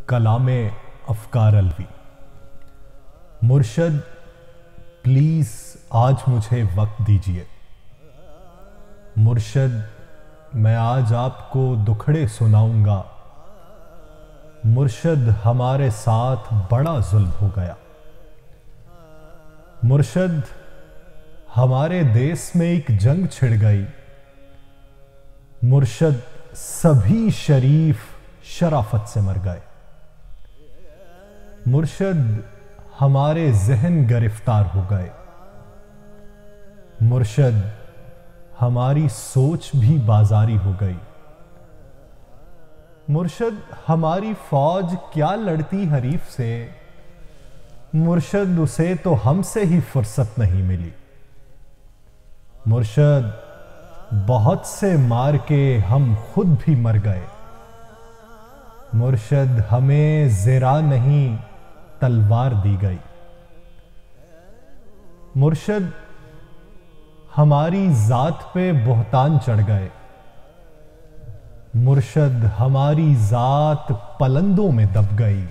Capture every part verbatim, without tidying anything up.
کلام افکار الوی۔ مرشد پلیز آج مجھے وقت دیجیے۔ مرشد میں آج آپ کو دکھڑے سناؤں گا۔ مرشد ہمارے ساتھ بڑا ظلم ہو گیا۔ مرشد ہمارے دیس میں ایک جنگ چھڑ گئی۔ مرشد سبھی شریف شرافت سے مر گئے۔ مرشد ہمارے ذہن گرفتار ہو گئے۔ مرشد ہماری سوچ بھی بازاری ہو گئی۔ مرشد ہماری فوج کیا لڑتی حریف سے، مرشد اسے تو ہم سے ہی فرصت نہیں ملی۔ مرشد بہت سے مار کے ہم خود بھی مر گئے۔ مرشد ہمیں زرہ نہیں تلوار دی گئی۔ مرشد ہماری ذات پہ بہتان چڑھ گئے۔ مرشد ہماری ذات پلندوں میں دب گئی۔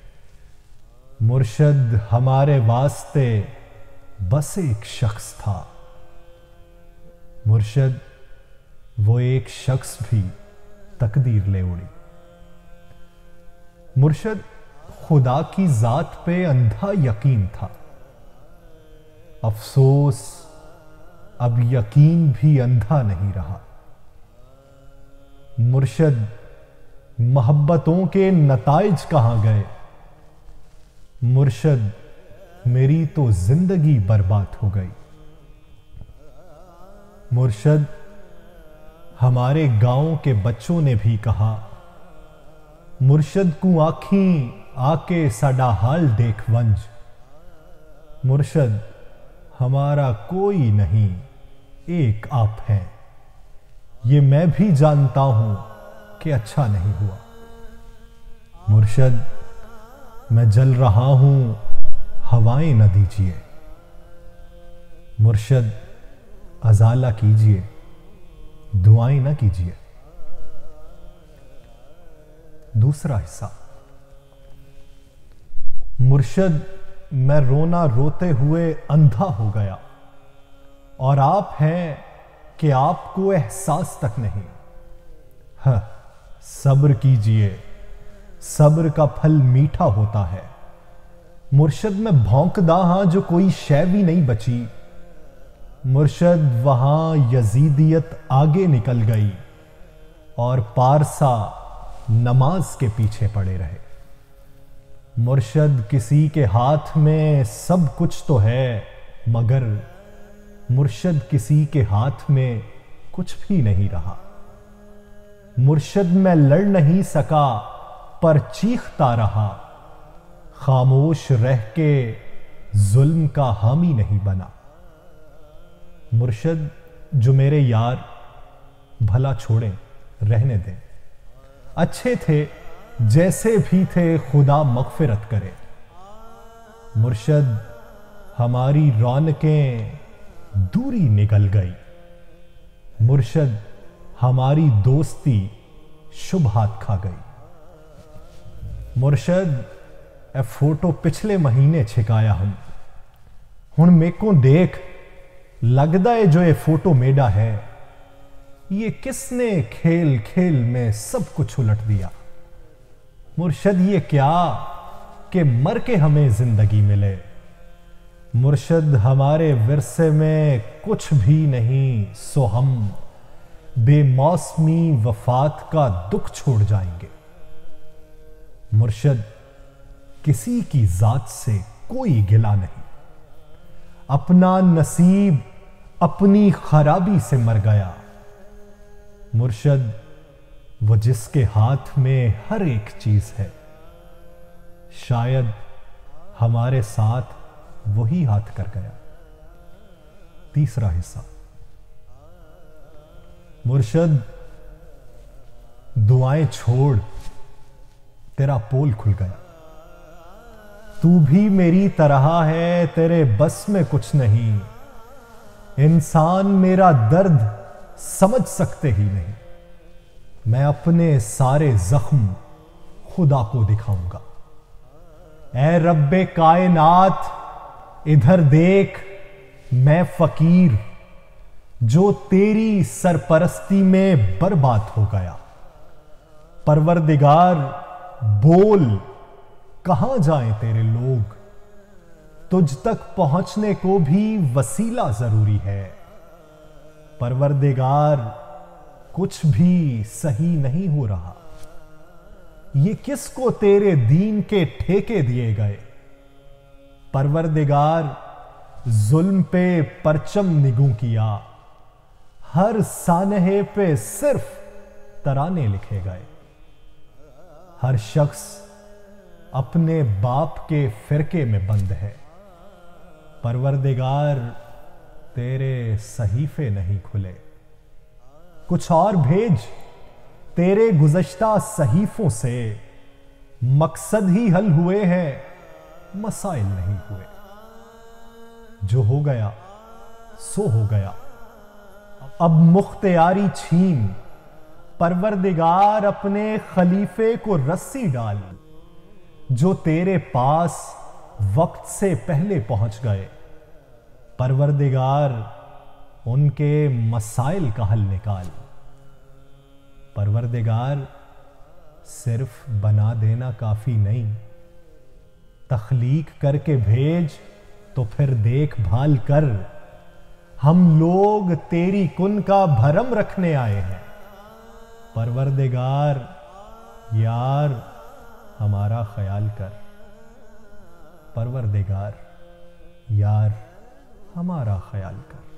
مرشد ہمارے واسطے بس ایک شخص تھا۔ مرشد وہ ایک شخص بھی تقدیر لے اڑی۔ مرشد خدا کی ذات پہ اندھا یقین تھا۔ افسوس اب یقین بھی اندھا نہیں رہا۔ مرشد محبتوں کے نتائج کہاں گئے؟ مرشد میری تو زندگی برباد ہو گئی۔ مرشد ہمارے گاؤں کے بچوں نے بھی کہا، مرشد کو آنکھیں آ کے ساڈا حال دیکھ ونج۔ مرشد ہمارا کوئی نہیں، ایک آپ ہیں۔ یہ میں بھی جانتا ہوں کہ اچھا نہیں ہوا۔ مرشد میں جل رہا ہوں، ہوائیں نہ دیجیے۔ مرشد ازالہ کیجیے، دعائیں نہ کیجیے۔ دوسرا حصہ۔ مرشد میں رونا روتے ہوئے اندھا ہو گیا، اور آپ ہیں کہ آپ کو احساس تک نہیں۔ ہاں، صبر کیجیے، صبر کا پھل میٹھا ہوتا ہے۔ مرشد میں بھونکدا ہاں جو کوئی شے بھی نہیں بچی۔ مرشد وہاں یزیدیت آگے نکل گئی، اور پارسا نماز کے پیچھے پڑے رہے۔ مرشد کسی کے ہاتھ میں سب کچھ تو ہے، مگر مرشد کسی کے ہاتھ میں کچھ بھی نہیں رہا۔ مرشد میں لڑ نہیں سکا پر چیختا رہا، خاموش رہ کے ظلم کا حامی نہیں بنا۔ مرشد جو میرے یار، بھلا چھوڑیں، رہنے دیں، اچھے تھے جیسے بھی تھے، خدا مغفرت کرے۔ مرشد ہماری رونقیں دوری نکل گئی۔ مرشد ہماری دوستی شبہات کھا گئی۔ مرشد اے فوٹو پچھلے مہینے چھکایا ہم، ہن میں کو دیکھ لگدا ہے جو یہ فوٹو میڈا ہے، یہ کس نے کھیل کھیل میں سب کچھ الٹ دیا۔ مرشد یہ کیا کہ مر کے ہمیں زندگی ملے۔ مرشد ہمارے ورثے میں کچھ بھی نہیں، سو ہم بے موسمی وفات کا دکھ چھوڑ جائیں گے۔ مرشد کسی کی ذات سے کوئی گلہ نہیں، اپنا نصیب اپنی خرابی سے مر گیا۔ مرشد وہ جس کے ہاتھ میں ہر ایک چیز ہے، شاید ہمارے ساتھ وہی ہاتھ کر گیا۔ تیسرا حصہ۔ مرشد دعائیں چھوڑ، تیرا پول کھل گیا۔ تو بھی میری طرح ہے، تیرے بس میں کچھ نہیں۔ انسان میرا درد سمجھ سکتے ہی نہیں۔ میں اپنے سارے زخم خدا کو دکھاؤں گا۔ اے رب کائنات ادھر دیکھ، میں فقیر جو تیری سرپرستی میں برباد ہو گیا۔ پروردگار بول، کہاں جائیں تیرے لوگ؟ تجھ تک پہنچنے کو بھی وسیلہ ضروری ہے۔ پروردگار کچھ بھی صحیح نہیں ہو رہا، یہ کس کو تیرے دین کے ٹھیکے دیے گئے؟ پروردگار ظلم پہ پرچم نگوں کیا، ہر سانحے پہ صرف ترانے لکھے گئے۔ ہر شخص اپنے باپ کے فرقے میں بند ہے۔ پروردگار تیرے صحیفے نہیں کھلے، کچھ اور بھیج۔ تیرے گزشتہ صحیفوں سے مقصد ہی حل ہوئے ہیں، مسائل نہیں ہوئے۔ جو ہو گیا سو ہو گیا، اب مختیاری چھین۔ پروردگار اپنے خلیفے کو رسی ڈال، جو تیرے پاس وقت سے پہلے پہنچ گئے۔ پروردگار ان کے مسائل کا حل نکال۔ پروردگار صرف بنا دینا کافی نہیں، تخلیق کر کے بھیج تو پھر دیکھ بھال کر۔ ہم لوگ تیری کن کا بھرم رکھنے آئے ہیں۔ پروردگار یار ہمارا خیال کر۔ پروردگار یار ہمارا خیال کر۔